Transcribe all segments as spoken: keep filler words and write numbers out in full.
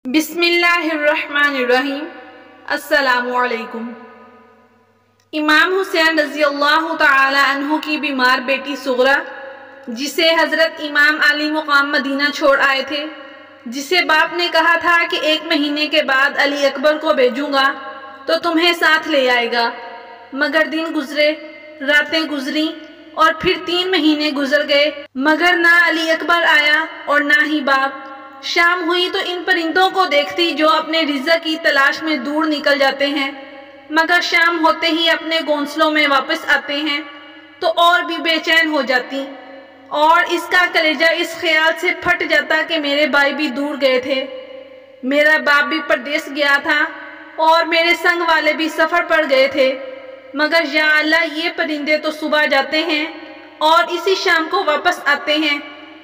بسم اللہ الرحمن الرحیم۔ السلام علیکم۔ امام حسین رضی اللہ تعالی عنہ کی بیمار بیٹی سغرا، جسے حضرت امام علی مقام مدینہ چھوڑ آئے تھے، جسے باپ نے کہا تھا کہ ایک مہینے کے بعد علی اکبر کو بھیجوں گا تو تمہیں ساتھ لے آئے گا، مگر دن گزرے، راتیں گزری اور پھر تین مہینے گزر گئے، مگر نہ علی اکبر آیا اور نہ ہی باپ۔ شام ہوئی تو ان پرندوں کو دیکھتی جو اپنے رزق کی تلاش میں دور نکل جاتے ہیں، مگر شام ہوتے ہی اپنے گھونسلوں میں واپس آتے ہیں تو اور بھی بے چین ہو جاتی، اور اس کا کلیجہ اس خیال سے پھٹ جاتا کہ میرے بھائی بھی دور گئے تھے، میرا باپ بھی پردیس گیا تھا اور میرے سنگ والے بھی سفر پر گئے تھے، مگر یا اللہ یہ پرندے تو صبح جاتے ہیں اور اسی شام کو واپس آتے ہیں،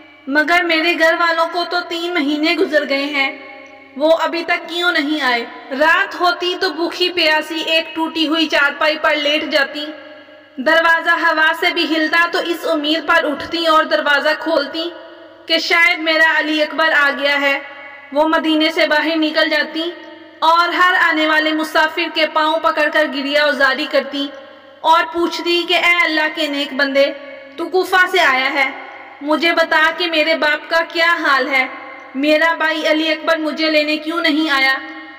مگر میرے گھر والوں کو تو تین مہینے گزر گئے ہیں، وہ ابھی تک کیوں نہیں آئے؟ رات ہوتی تو بھوکی پیاسی ایک ٹوٹی ہوئی چارپائی پر لیٹ جاتی، دروازہ ہوا سے بھی ہلتا تو اس امید پر اٹھتی اور دروازہ کھولتی کہ شاید میرا علی اکبر آ گیا ہے۔ وہ مدینے سے باہر نکل جاتی اور ہر آنے والے مسافر کے پاؤں پکڑ کر گریہ وزاری کرتی اور پوچھتی کہ اے اللہ کے نیک بندے، تو کوفہ سے آیا ہے، مجھے بتا کہ میرے باپ کا کیا حال ہے، میرا بھائی علی اکبر مجھے لینے کیوں نہیں آیا؟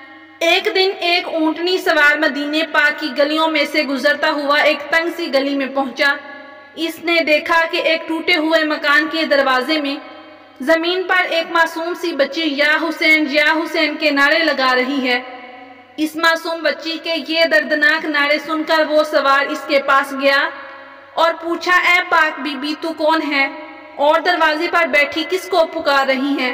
ایک دن ایک اونٹنی سوار مدینے پاک کی گلیوں میں سے گزرتا ہوا ایک تنگ سی گلی میں پہنچا۔ اس نے دیکھا کہ ایک ٹوٹے ہوئے مکان کے دروازے میں زمین پر ایک معصوم سی بچی یا حسین یا حسین کے نعرے لگا رہی ہے۔ اس معصوم بچی کے یہ دردناک نعرے سن کر وہ سوار اس کے پاس گیا اور پوچھا، اے پاک بی بی تو کون ہے اور دروازے پر بیٹھی کس کو پکار رہی ہیں؟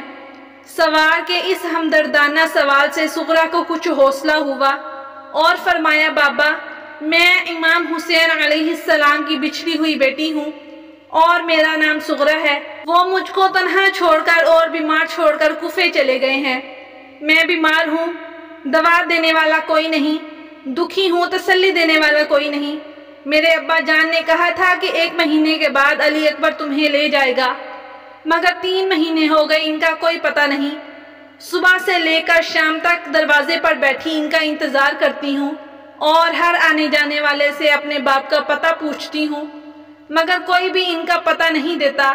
سوار کے اس ہمدردانہ سوال سے سغرا کو کچھ حوصلہ ہوا اور فرمایا، بابا میں امام حسین علیہ السلام کی بچھڑی ہوئی بیٹی ہوں اور میرا نام سغرا ہے، وہ مجھ کو تنہا چھوڑ کر اور بیمار چھوڑ کر کوفے چلے گئے ہیں، میں بیمار ہوں، دوا دینے والا کوئی نہیں، دکھی ہوں، تسلی دینے والا کوئی نہیں، میرے ابا جان نے کہا تھا کہ ایک مہینے کے بعد علی اکبر تمہیں لے جائے گا، مگر تین مہینے ہو گئے، ان کا کوئی پتہ نہیں، صبح سے لے کر شام تک دروازے پر بیٹھی ان کا انتظار کرتی ہوں اور ہر آنے جانے والے سے اپنے باپ کا پتہ پوچھتی ہوں، مگر کوئی بھی ان کا پتہ نہیں دیتا۔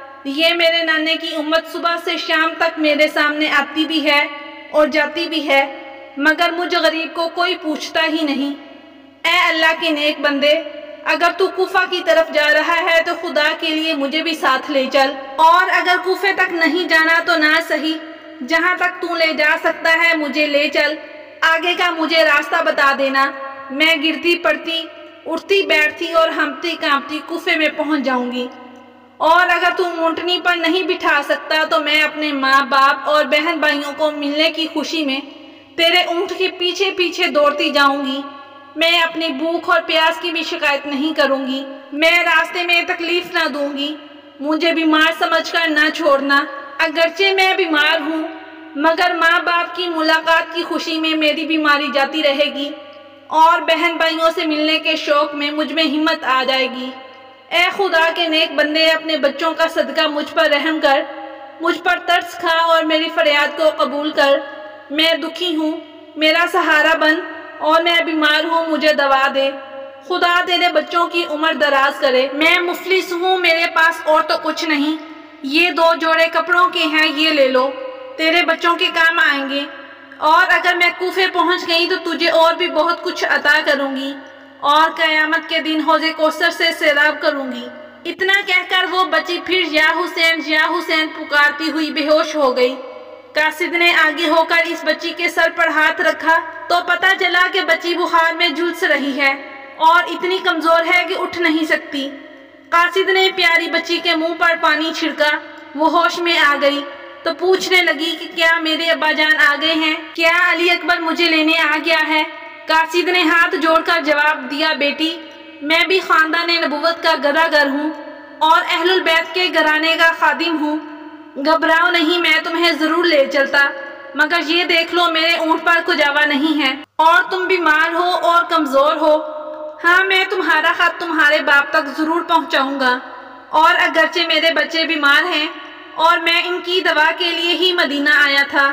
یہ میرے نانے کی امت صبح سے شام تک میرے سامنے آتی بھی ہے اور جاتی بھی ہے، مگر مجھ غریب کو کوئی پوچھتا ہی نہیں۔ اے اللہ کے نیک بندے، اگر تو کوفہ کی طرف جا رہا ہے تو خدا کے لیے مجھے بھی ساتھ لے چل، اور اگر کوفے تک نہیں جانا تو نہ صحیح، جہاں تک تو لے جا سکتا ہے مجھے لے چل، آگے کا مجھے راستہ بتا دینا، میں گرتی پڑتی، اٹھتی بیٹھتی اور ہمتی کانپتی کوفے میں پہنچ جاؤں گی، اور اگر تو اونٹنی پر نہیں بٹھا سکتا تو میں اپنے ماں باپ اور بہن بھائیوں کو ملنے کی خوشی میں تیرے اونٹ کے پیچھے پیچھے دوڑتی جاؤں گی، میں اپنی بھوک اور پیاس کی بھی شکایت نہیں کروں گی، میں راستے میں تکلیف نہ دوں گی، مجھے بیمار سمجھ کر نہ چھوڑنا، اگرچہ میں بیمار ہوں مگر ماں باپ کی ملاقات کی خوشی میں میری بیماری جاتی رہے گی اور بہن بھائیوں سے ملنے کے شوق میں مجھ میں ہمت آ جائے گی۔ اے خدا کے نیک بندے، اپنے بچوں کا صدقہ مجھ پر رحم کر، مجھ پر ترس کھا اور میری فریاد کو قبول کر، میں دکھی ہوں، میرا سہارا بن، اور میں بیمار ہوں، مجھے دوا دے، خدا تیرے بچوں کی عمر دراز کرے، میں مفلس ہوں، میرے پاس اور تو کچھ نہیں، یہ دو جوڑے کپڑوں کے ہیں، یہ لے لو، تیرے بچوں کے کام آئیں گے، اور اگر میں کوفے پہنچ گئی تو تجھے اور بھی بہت کچھ عطا کروں گی اور قیامت کے دن حوض کوثر سے سیراب کروں گی۔ اتنا کہہ کر وہ بچی پھر یا حسین یا حسین پکارتی ہوئی بے ہوش ہو گئی۔ قاصد نے آگے ہو کر اس بچی کے سر پر ہاتھ رکھا تو پتہ چلا کہ بچی بخار میں جھلس رہی ہے اور اتنی کمزور ہے کہ اٹھ نہیں سکتی۔ قاصد نے پیاری بچی کے منہ پر پانی چھڑکا، وہ ہوش میں آ گئی تو پوچھنے لگی کہ کیا میرے ابا جان آ گئے ہیں؟ کیا علی اکبر مجھے لینے آ گیا ہے؟ قاصد نے ہاتھ جوڑ کر جواب دیا، بیٹی میں بھی خاندان نبوت کا گداگر ہوں اور اہل البیت کے گھرانے کا خادم ہوں، گھبراؤ نہیں، میں تمہیں ضرور لے چلتا، مگر یہ دیکھ لو میرے اونٹ پر کجاوا نہیں ہے اور تم بیمار ہو اور کمزور ہو۔ ہاں میں تمہارا خط تمہارے باپ تک ضرور پہنچاؤں گا، اور اگرچہ میرے بچے بیمار ہیں اور میں ان کی دوا کے لیے ہی مدینہ آیا تھا،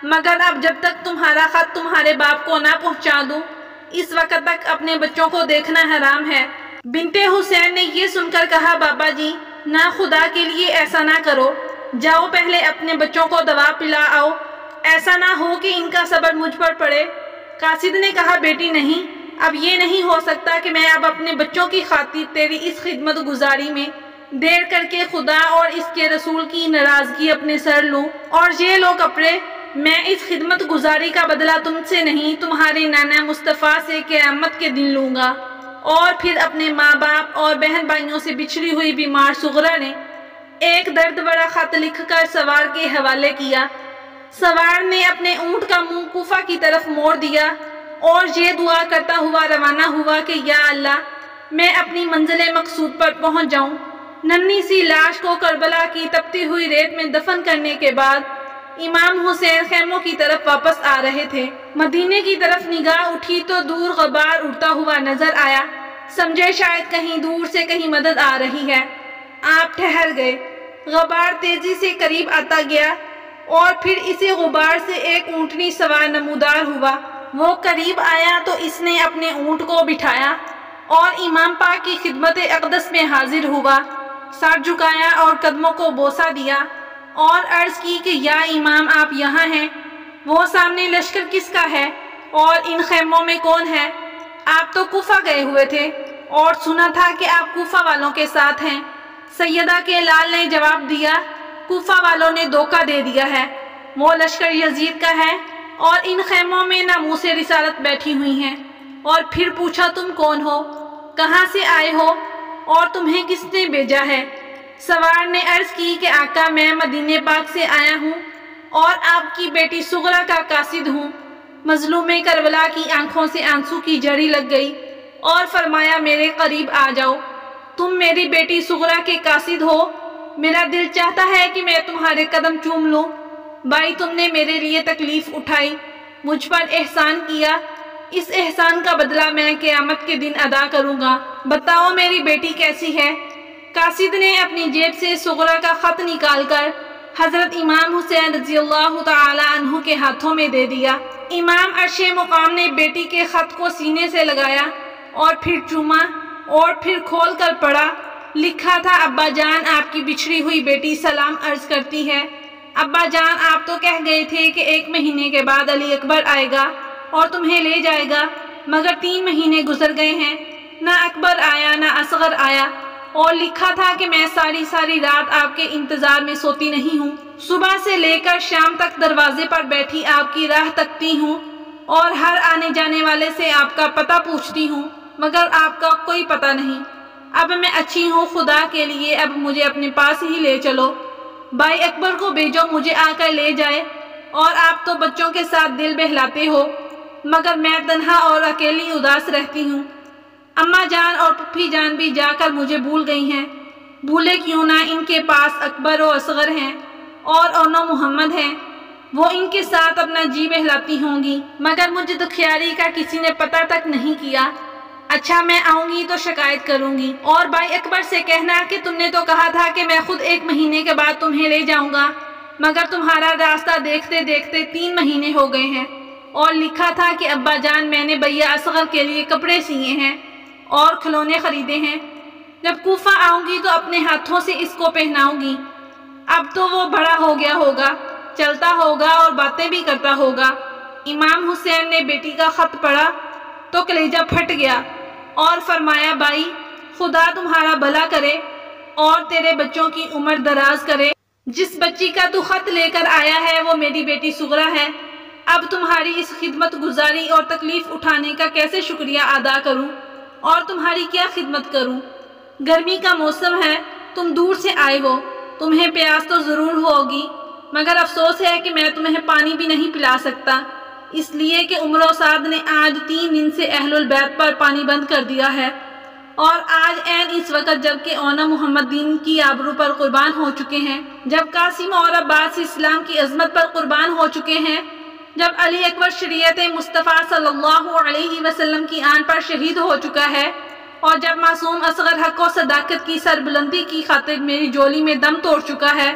مگر اب جب تک تمہارا خط تمہارے باپ کو نہ پہنچا دوں اس وقت تک اپنے بچوں کو دیکھنا حرام ہے۔ بنت حسین نے یہ سن کر کہا بابا جی نہ خدا کے لیے ایسا نہ کرو، جاؤ پہلے اپنے بچوں کو دوا پلا آؤ، ایسا نہ ہو کہ ان کا صبر مجھ پر پڑے۔ قاصد نے کہا بیٹی نہیں، اب یہ نہیں ہو سکتا کہ میں اب اپنے بچوں کی خاطر تیری اس خدمت گزاری میں دیر کر کے خدا اور اس کے رسول کی ناراضگی اپنے سر لوں، اور یہ لو کپڑے، میں اس خدمت گزاری کا بدلہ تم سے نہیں تمہارے نانا مصطفیٰ سے قیامت کے دن لوں گا۔ اور پھر اپنے ماں باپ اور بہن بھائیوں سے بچھڑی ہوئی بیمار صغرا نے ایک درد بڑا خط لکھ کر سوار کے حوالے کیا۔ سوار نے اپنے اونٹ کا منہ کوفہ کی طرف موڑ دیا اور یہ دعا کرتا ہوا روانہ ہوا کہ یا اللہ میں اپنی منزل مقصود پر پہنچ جاؤں۔ ننھی سی لاش کو کربلا کی تپتی ہوئی ریت میں دفن کرنے کے بعد امام حسین خیموں کی طرف واپس آ رہے تھے۔ مدینے کی طرف نگاہ اٹھی تو دور غبار اڑتا ہوا نظر آیا، سمجھے شاید کہیں دور سے کہیں مدد آ رہی ہے۔ آپ ٹھہر گئے، غبار تیزی سے قریب آتا گیا اور پھر اسی غبار سے ایک اونٹنی سوار نمودار ہوا۔ وہ قریب آیا تو اس نے اپنے اونٹ کو بٹھایا اور امام پاک کی خدمت اقدس میں حاضر ہوا، سر جھکایا اور قدموں کو بوسہ دیا اور عرض کی کہ یا امام آپ یہاں ہیں؟ وہ سامنے لشکر کس کا ہے اور ان خیموں میں کون ہے؟ آپ تو کوفہ گئے ہوئے تھے اور سنا تھا کہ آپ کوفہ والوں کے ساتھ ہیں۔ سیدہ کے لال نے جواب دیا کوفہ والوں نے دھوکہ دے دیا ہے، وہ لشکر یزید کا ہے اور ان خیموں میں ناموس رسالت بیٹھی ہوئی ہیں۔ اور پھر پوچھا تم کون ہو، کہاں سے آئے ہو اور تمہیں کس نے بھیجا ہے؟ سوار نے عرض کی کہ آقا میں مدینے پاک سے آیا ہوں اور آپ کی بیٹی صغرا کا قاصد ہوں۔ مظلوم کربلا کی آنکھوں سے آنسو کی جھڑی لگ گئی اور فرمایا میرے قریب آ جاؤ، تم میری بیٹی صغرا کے قاصد ہو، میرا دل چاہتا ہے کہ میں تمہارے قدم چوم لوں۔ بھائی تم نے میرے لیے تکلیف اٹھائی، مجھ پر احسان کیا، اس احسان کا بدلہ میں قیامت کے دن ادا کروں گا، بتاؤ میری بیٹی کیسی ہے؟ قاصد نے اپنی جیب سے صغرا کا خط نکال کر حضرت امام حسین رضی اللہ تعالی عنہ کے ہاتھوں میں دے دیا۔ امام عرش مقام نے بیٹی کے خط کو سینے سے لگایا اور پھر چوما اور پھر کھول کر پڑھا۔ لکھا تھا ابا جان آپ کی بچھڑی ہوئی بیٹی سلام عرض کرتی ہے۔ ابا جان آپ تو کہہ گئے تھے کہ ایک مہینے کے بعد علی اکبر آئے گا اور تمہیں لے جائے گا، مگر تین مہینے گزر گئے ہیں، نہ اکبر آیا نہ اصغر آیا، اور لکھا تھا کہ میں ساری ساری رات آپ کے انتظار میں سوتی نہیں ہوں، صبح سے لے کر شام تک دروازے پر بیٹھی آپ کی راہ تکتی ہوں اور ہر آنے جانے والے سے آپ کا پتہ پوچھتی ہوں، مگر آپ کا کوئی پتہ نہیں۔ اب میں اچھی ہوں، خدا کے لیے اب مجھے اپنے پاس ہی لے چلو، بھائی اکبر کو بھیجو مجھے آ کر لے جائے، اور آپ تو بچوں کے ساتھ دل بہلاتے ہو، مگر میں تنہا اور اکیلی اداس رہتی ہوں۔ اماں جان اور پھپھی جان بھی جا کر مجھے بھول گئی ہیں، بھولے کیوں نہ، ان کے پاس اکبر و اصغر ہیں اور اونو محمد ہیں، وہ ان کے ساتھ اپنا جی بہلاتی ہوں گی، مگر مجھے دکھیاری کا کسی نے پتہ تک نہیں کیا۔ اچھا میں آؤں گی تو شکایت کروں گی، اور بھائی اکبر سے کہنا کہ تم نے تو کہا تھا کہ میں خود ایک مہینے کے بعد تمہیں لے جاؤں گا، مگر تمہارا راستہ دیکھتے دیکھتے تین مہینے ہو گئے ہیں، اور لکھا تھا کہ ابا جان میں نے بھیا اصغر کے لیے کپڑے سیے ہیں اور کھلونے خریدے ہیں، جب کوفہ آؤں گی تو اپنے ہاتھوں سے اس کو پہناؤں گی۔ اب تو وہ بڑا ہو گیا ہوگا، چلتا ہوگا اور باتیں بھی کرتا ہوگا۔ امام حسین نے بیٹی کا خط پڑھا تو کلیجہ پھٹ گیا اور فرمایا بھائی خدا تمہارا بھلا کرے اور تیرے بچوں کی عمر دراز کرے، جس بچی کا تو خط لے کر آیا ہے وہ میری بیٹی صغرا ہے، اب تمہاری اس خدمت گزاری اور تکلیف اٹھانے کا کیسے شکریہ ادا کروں اور تمہاری کیا خدمت کروں؟ گرمی کا موسم ہے، تم دور سے آئے ہو، تمہیں پیاس تو ضرور ہوگی، مگر افسوس ہے کہ میں تمہیں پانی بھی نہیں پلا سکتا، اس لیے کہ عمر و سعد نے آج تین دن سے اہل البیت پر پانی بند کر دیا ہے، اور آج عین اس وقت جب کہ اونا محمد دین کی آبرو پر قربان ہو چکے ہیں، جب قاسم اور عباس اسلام کی عظمت پر قربان ہو چکے ہیں، جب علی اکبر شریعت مصطفیٰ صلی اللہ علیہ وسلم کی آن پر شہید ہو چکا ہے، اور جب معصوم اصغر حق و صداقت کی سربلندی کی خاطر میری جولی میں دم توڑ چکا ہے،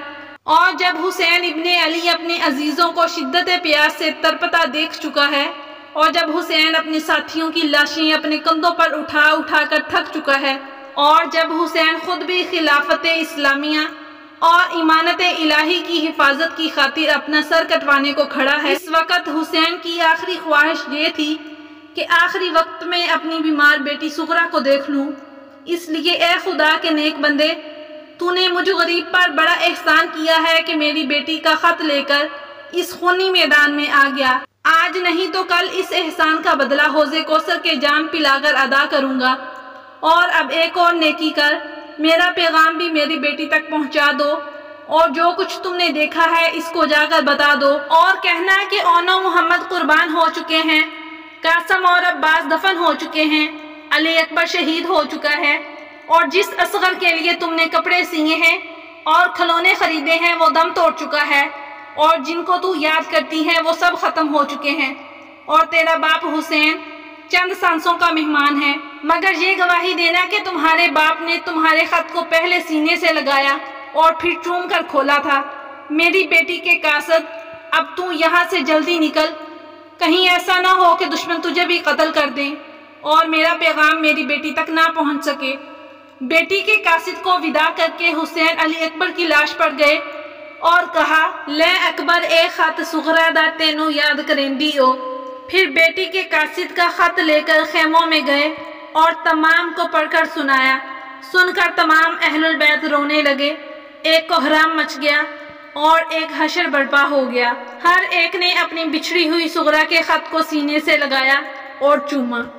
اور جب حسین ابن علی اپنے عزیزوں کو شدت پیاس سے ترپتا دیکھ چکا ہے، اور جب حسین اپنے ساتھیوں کی لاشیں اپنے کندھوں پر اٹھا اٹھا کر تھک چکا ہے، اور جب حسین خود بھی خلافت اسلامیہ اور امانت الہی کی حفاظت کی خاطر اپنا سر کٹوانے کو کھڑا ہے، اس وقت حسین کی آخری خواہش یہ تھی کہ آخری وقت میں اپنی بیمار بیٹی صغرا کو دیکھ لوں۔ اس لیے اے خدا کے نیک بندے، تو نے مجھ غریب پر بڑا احسان کیا ہے کہ میری بیٹی کا خط لے کر اس خونی میدان میں آ گیا۔ آج نہیں تو کل اس احسان کا بدلہ حوض کوثر کے جام پلا کر ادا کروں گا۔ اور اب ایک اور نیکی کر، میرا پیغام بھی میری بیٹی تک پہنچا دو، اور جو کچھ تم نے دیکھا ہے اس کو جا کر بتا دو، اور کہنا کہ اونو محمد قربان ہو چکے ہیں، قاسم اور عباس دفن ہو چکے ہیں، علی اکبر شہید ہو چکا ہے، اور جس اصغر کے لیے تم نے کپڑے سیے ہیں اور کھلونے خریدے ہیں وہ دم توڑ چکا ہے، اور جن کو تو یاد کرتی ہے وہ سب ختم ہو چکے ہیں، اور تیرا باپ حسین چند سانسوں کا مہمان ہے، مگر یہ گواہی دینا کہ تمہارے باپ نے تمہارے خط کو پہلے سینے سے لگایا اور پھر چوم کر کھولا تھا۔ میری بیٹی کے قاصد، اب تو یہاں سے جلدی نکل، کہیں ایسا نہ ہو کہ دشمن تجھے بھی قتل کر دیں اور میرا پیغام میری بیٹی تک نہ پہنچ سکے۔ بیٹی کے قاصد کو ودا کر کے حسین علی اکبر کی لاش پر گئے اور کہا، لے اکبر اے خط صغرا دا تینوں یاد کریں ہو۔ پھر بیٹی کے قاصد کا خط لے کر خیموں میں گئے اور تمام کو پڑھ کر سنایا۔ سن کر تمام اہل البیت رونے لگے، ایک کوہرام مچ گیا اور ایک حشر برپا ہو گیا۔ ہر ایک نے اپنی بچھڑی ہوئی صغرا کے خط کو سینے سے لگایا اور چوما۔